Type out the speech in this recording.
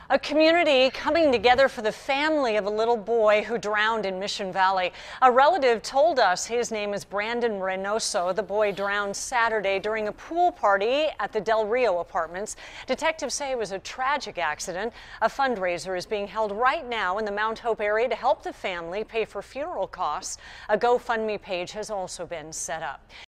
A community coming together for the family of a little boy who drowned in Mission Valley. A relative told us his name is Brandon Reynoso. The boy drowned Saturday during a pool party at the Del Rio Apartments. Detectives say it was a tragic accident. A fundraiser is being held right now in the Mount Hope area to help the family pay for funeral costs. A GoFundMe page has also been set up.